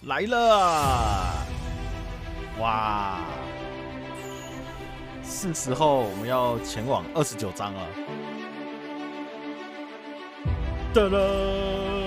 来了！哇，是时候我们要前往29章了。噔噔！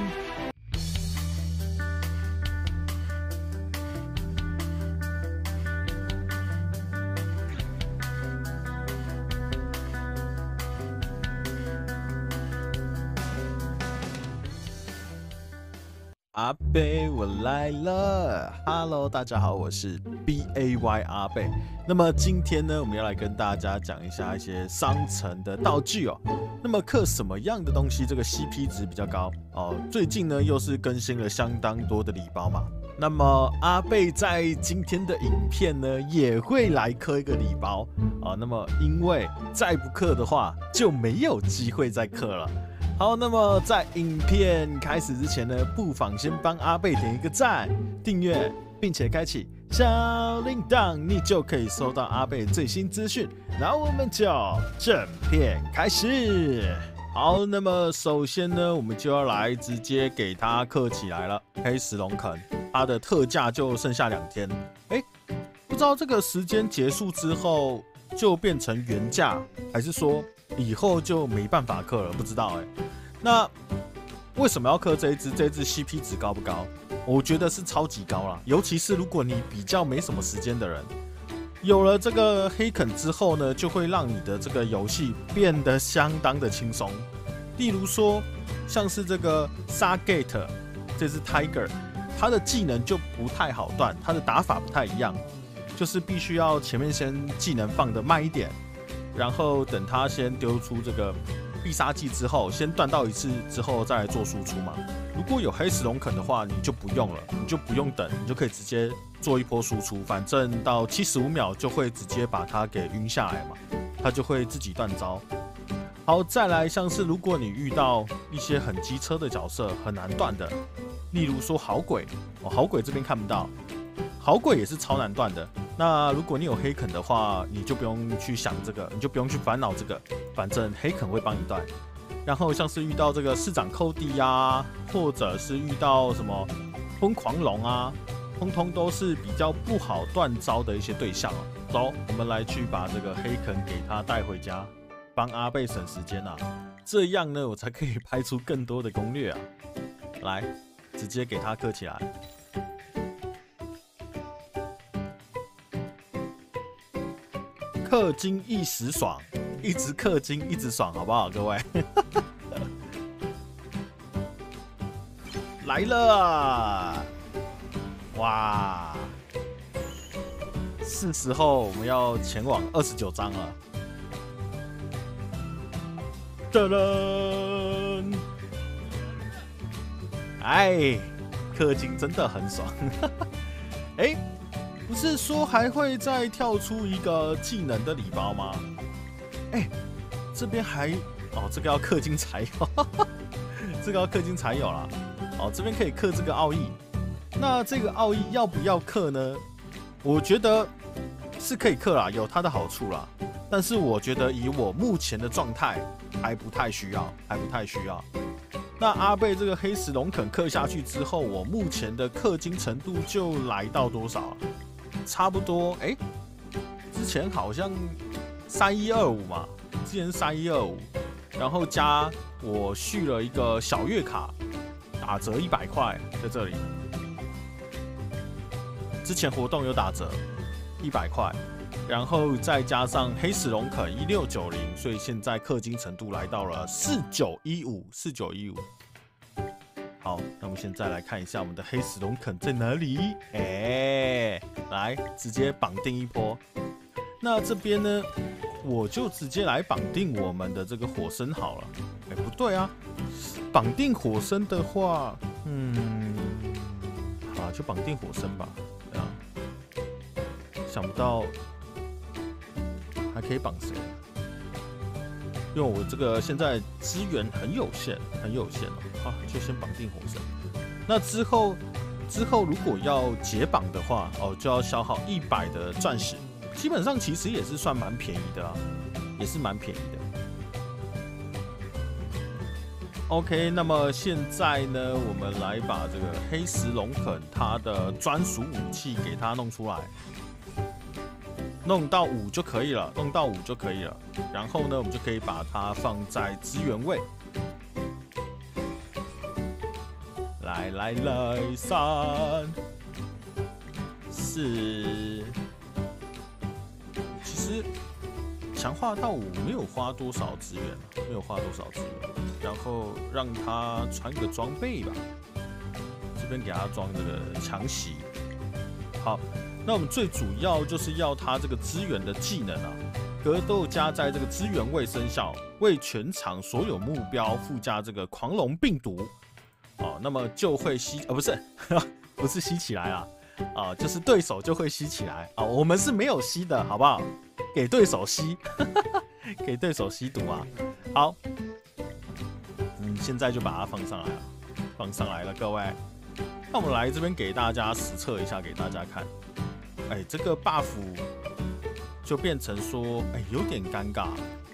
阿贝，我来了 ！Hello， 大家好，我是 BAY 阿贝。那么今天呢，我们要来跟大家讲一下一些商城的道具哦。那么刻什么样的东西，这个 CP 值比较高哦？最近呢，又是更新了相当多的礼包嘛。那么阿贝在今天的影片呢，也会来刻一个礼包啊。那么因为再不刻的话，就没有机会再刻了。好，那么在影片开始之前呢，不妨先帮阿贝点一个赞、订阅，并且开启小铃铛，你就可以收到阿贝最新资讯。那我们就正片开始。好，那么首先呢，我们就要来直接给它刻起来了。黑石龙肯，它的特价就剩下2天。不知道这个时间结束之后就变成原价，还是说以后就没办法刻了？不知道那为什么要刻这一只？这一只 CP 值高不高？我觉得是超级高啦，尤其是如果你比较没什么时间的人，有了这个黑肯之后呢，就会让你的这个游戏变得相当的轻松。例如说，像是这个沙 Gate 这只 Tiger， 它的技能就不太好断，它的打法不太一样，就是必须要前面先技能放得慢一点，然后等它先丢出这个必杀技之后，先断到一次之后再来做输出嘛。如果有黑石龙肯的话，你就不用了，你就不用等，你就可以直接做一波输出，反正到75秒就会直接把它给晕下来嘛，它就会自己断招。好，再来像是如果你遇到一些很机车的角色很难断的，例如说好鬼好鬼这边看不到，好鬼也是超难断的。那如果你有黑肯的话，你就不用去想这个，你就不用去烦恼这个，反正黑肯会帮你断。然后像是遇到这个市长寇弟啊，或者是遇到什么疯狂龙啊，通通都是比较不好断招的一些对象哦。走，我们来去把这个黑肯给他带回家，帮阿贝省时间啊，这样呢我才可以拍出更多的攻略啊。来，直接给他刻起来。氪金一时爽，一直氪金一直爽，好不好，各位？来了！哇，是时候我们要前往29章了。噔噔！哎，氪金真的很爽。不是说还会再跳出一个技能的礼包吗？这边还这个要氪金才有，这个要氪金才有啦。这边可以氪这个奥义，那这个奥义要不要氪呢？我觉得是可以氪啦，有它的好处啦。但是我觉得以我目前的状态还不太需要，那阿贝这个黑石龙肯氪下去之后，我目前的氪金程度就来到多少啊？差不多，之前好像3125嘛，之前是3125，然后加我续了一个小月卡，打折100块，在这里，之前活动有打折100块，然后再加上黑石龙肯1690，所以现在氪金程度来到了4915。好，那我们现在来看一下我们的黑石龙肯在哪里？来直接绑定一波。那这边呢，我就直接来绑定我们的这个火生好了。不对啊，绑定火生的话，好，就绑定火生吧。对啊，想不到还可以绑谁？因为我这个现在资源很有限哦，就先绑定火神。那之后如果要解绑的话，就要消耗100的钻石，基本上其实也是算蛮便宜的啊，也是蛮便宜的。 OK， 那么现在呢，我们来把这个黑石龙肯它的专属武器给它弄出来，弄到5就可以了，弄到5就可以了。然后呢，我们就可以把它放在资源位。来，3、4。其实强化到5没有花多少资源，没有花多少资源。然后让他穿个装备吧，这边给他装这个强袭。好，那我们最主要就是要他这个资源的技能啊，格斗家在这个资源位生效，为全场所有目标附加这个狂龙病毒。哦，那么就会吸，不是，不是吸起来啊，就是对手就会吸起来啊。我们是没有吸的，好不好？给对手吸，给对手吸毒啊。好。现在就把它放上来了，放上来了，各位。那我们来这边给大家实测一下，给大家看。这个 buff 就变成说，有点尴尬，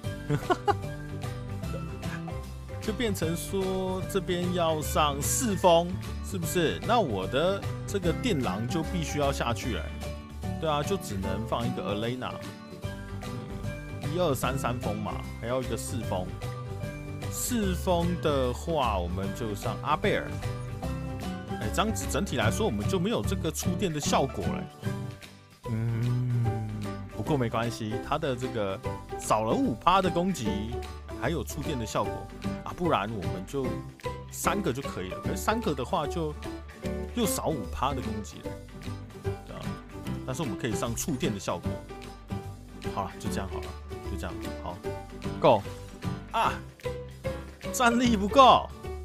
就变成说这边要上4封，是不是？那我的这个电狼就必须要下去了，对啊，就只能放一个 Elena， 1、2、3、3封嘛，还要一个4封。4封的话，我们就上阿贝尔。这样子整体来说，我们就没有这个触电的效果了。不过没关系，它的这个少了5%的攻击，还有触电的效果啊，不然我们就3个就可以了。可是3个的话，就又少5%的攻击了，对啊。但是我们可以上触电的效果。好了，就这样好了，就这样好，够啊。战力不够，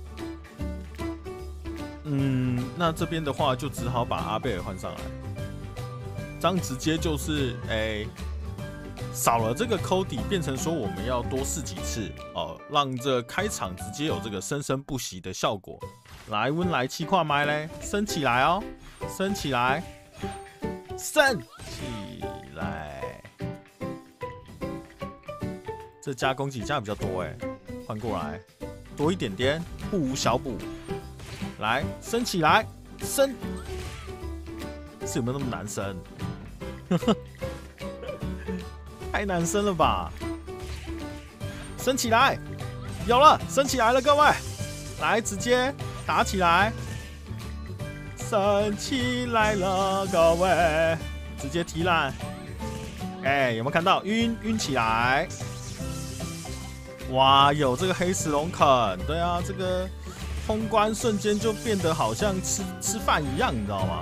那这边的话就只好把阿贝尔换上来，这样直接就是少了这个扣底，变成说我们要多试几次哦，让这开场直接有这个生生不息的效果。来，温来气跨麦嘞，升起来哦，升起来，升起来，这加攻击加比较多换过来。多一点点，不无小补。来，升起来，升，是有没有那么难升？太难升了吧！升起来，有了，升起来了，各位，来，直接打起来，升起来了，各位，直接提篮。有没有看到？晕起来。哇，有这个黑石龙肯，对啊，这个通关瞬间就变得好像吃饭一样，你知道吗？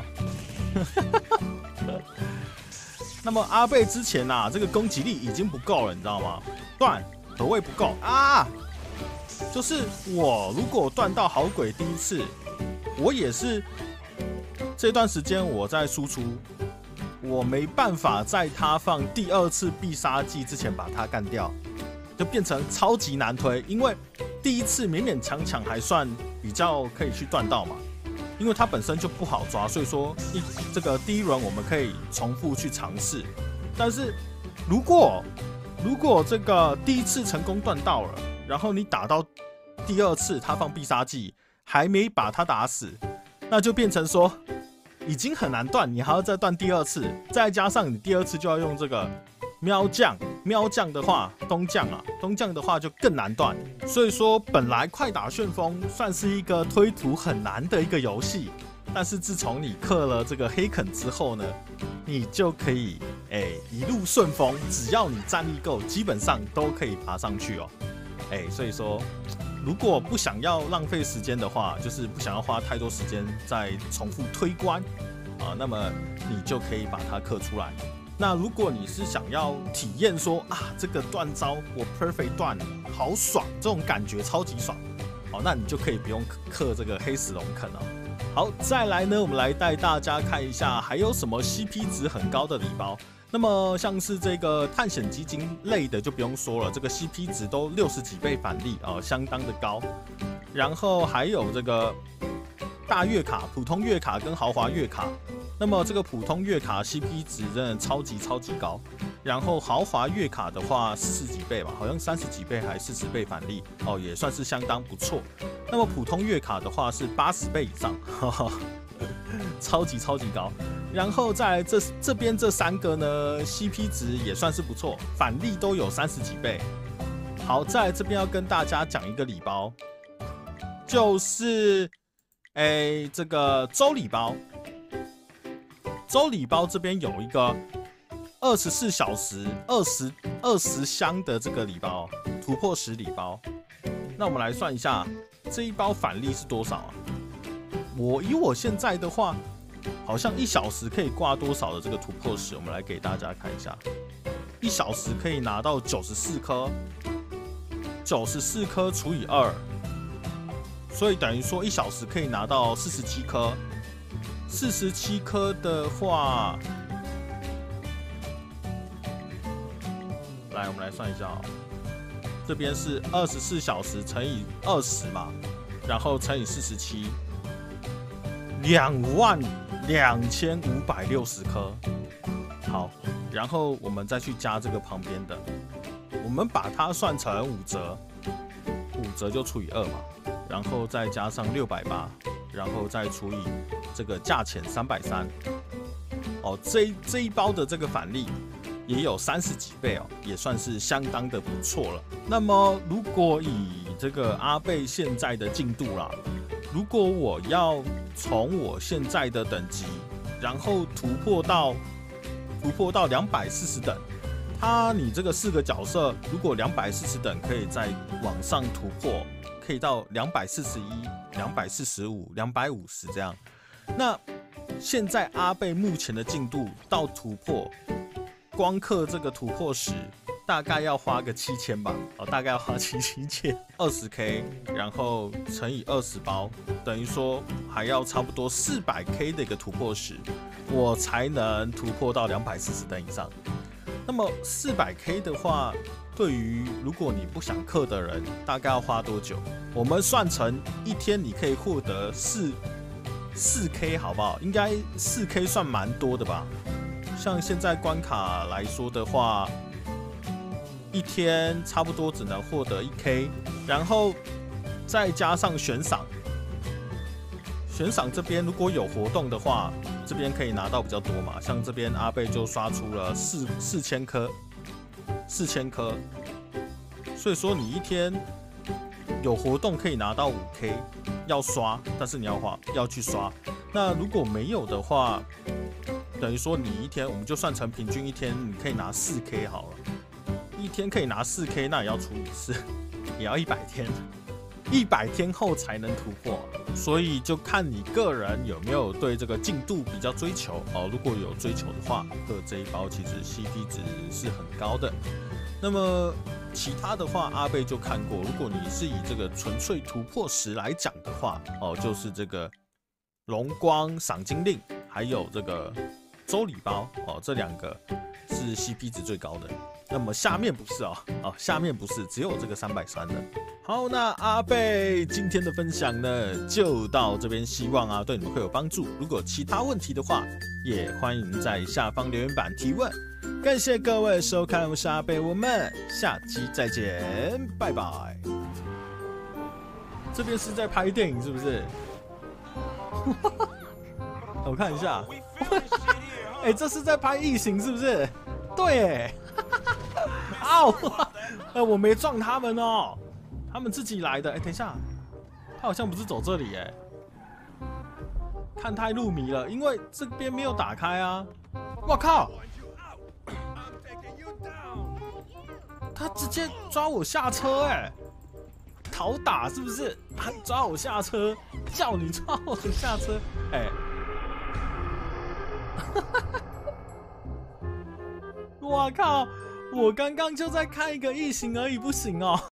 那么阿贝之前啊，这个攻击力已经不够了，你知道吗？断何谓不够啊？就是我如果断到好鬼第1次，我也是这段时间我在输出，我没办法在他放第2次必杀技之前把他干掉。就变成超级难推，因为第1次勉勉强强还算比较可以去断到嘛，因为它本身就不好抓，所以说这个第1轮我们可以重复去尝试。但是如果这个第1次成功断到了，然后你打到第2次他放必杀技还没把他打死，那就变成说已经很难断，你还要再断第2次，再加上你第2次就要用这个喵将的话，东将的话就更难断。所以说，本来快打旋风算是一个推图很难的一个游戏，但是自从你氪了这个黑肯之后呢，你就可以一路顺风，只要你战力够，基本上都可以爬上去哦。所以说，如果不想要浪费时间的话，就是不想要花太多时间在重复推关啊，那么你就可以把它氪出来。那如果你是想要体验说这个断招我 perfect 断好爽，这种感觉超级爽，那你就可以不用氪这个黑石龙肯哦。好，再来呢，我们来带大家看一下还有什么 CP 值很高的礼包。那么像是这个探险基金类的就不用说了，这个 CP 值都60几倍返利相当的高。然后还有这个大月卡、普通月卡跟豪华月卡。那么这个普通月卡 CP 值真的超级高， 然后豪华月卡的话40几倍吧，好像30几倍还40倍返利哦，也算是相当不错。那么普通月卡的话是80倍以上，哈哈，超级高。然后再来这边这3个呢 ，CP 值也算是不错，返利都有30几倍。好，再来这边要跟大家讲一个礼包，就是这个周礼包。周礼包这边有一个24小时20箱的这个礼包，突破10礼包。那我们来算一下，这一包返利是多少啊？以我现在的话，好像1小时可以挂多少的这个突破10？我们来给大家看一下，1小时可以拿到94颗，94颗除以2，所以等于说1小时可以拿到47颗。47颗的话，来我们来算一下哦。这边是24小时乘以20嘛，然后乘以47，22560颗。好，然后我们再去加这个旁边的，我们把它算成5折，5折就除以2嘛，然后再加上680，然后再除以这个价钱330。哦，这一包的这个返利也有30几倍哦，也算是相当的不错了。那么如果以这个阿贝现在的进度啦，如果我要从我现在的等级，然后突破到240等，你这个4个角色，如果240等可以再往上突破，可以到241、245、250这样。那现在阿贝目前的进度到突破，光刻这个突破10，大概要花个7000吧，大概要花7000，20K， 然后乘以20包，等于说还要差不多400K 的一个突破10，我才能突破到240等以上。那么400K 的话，对于如果你不想氪的人，大概要花多久？我们算成一天你可以获得4K 好不好？应该4K 算蛮多的吧？像现在关卡来说的话，一天差不多只能获得1K， 然后再加上悬赏。悬赏这边如果有活动的话，这边可以拿到比较多嘛。像这边阿贝就刷出了4000颗，4000颗，所以说你一天有活动可以拿到5K， 要刷，但是你要去刷。那如果没有的话，等于说你一天，我们就算成平均一天你可以拿4K 好了，一天可以拿4K， 那也要除以4，也要100天，100天后才能突破。所以就看你个人有没有对这个进度比较追求哦。如果有追求的话，这一包其实 CP 值是很高的。那么其他的话，阿贝就看过。如果你是以这个纯粹突破10来讲的话，哦，就是这个龙光赏金令，还有这个周礼包哦，这2个是 CP 值最高的。那么下面不是哦，下面不是，只有这个330的。好，那阿贝今天的分享呢，就到这边，希望对你们会有帮助。如果有其他问题的话，也欢迎在下方留言板提问。感谢各位收看，我是阿贝，我们下期再见，拜拜。这边是在拍电影是不是？我看一下，这是在拍异形是不是？对，我没撞他们哦，他们自己来的。等一下，他好像不是走这里看太入迷了，因为这边没有打开啊。我靠！他直接抓我下车讨打是不是？他抓我下车，叫你抓我下车我靠！我刚刚就在看一个异形而已，不行哦。